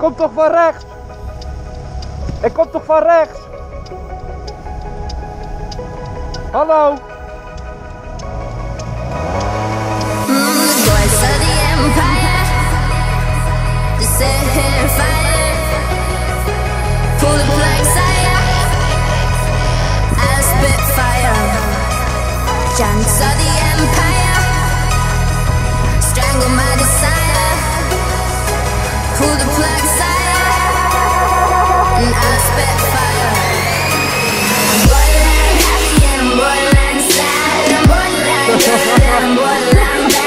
kom toch van rechts? Ik kom toch van rechts? Hallo? Voice of the empire, the set fire, pull the plug sire, I spit fire. Chants of the empire, strangle my desire, pull the plug sire, and I spit fire. I'm borderline happy and I'm borderline sad, I'm borderline good and I'm borderline bad.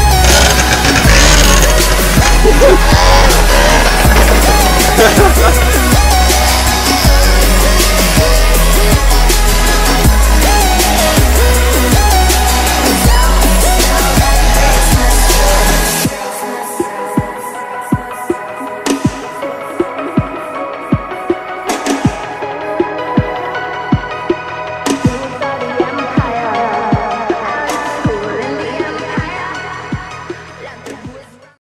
Hey!